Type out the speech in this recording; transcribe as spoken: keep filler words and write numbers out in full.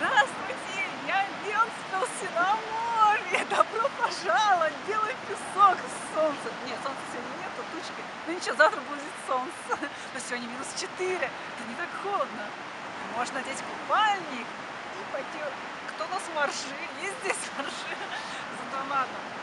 Здравствуйте, я Венспилсе на море! Добро пожаловать! Белый песок, солнце. Нет, солнца сегодня нету, тучки. Ну ничего, завтра будет солнце. Но сегодня минус четыре. Это не так холодно. Можно надеть купальник и пойти. Кто у нас моржи? Есть здесь моржи? Зато ладно.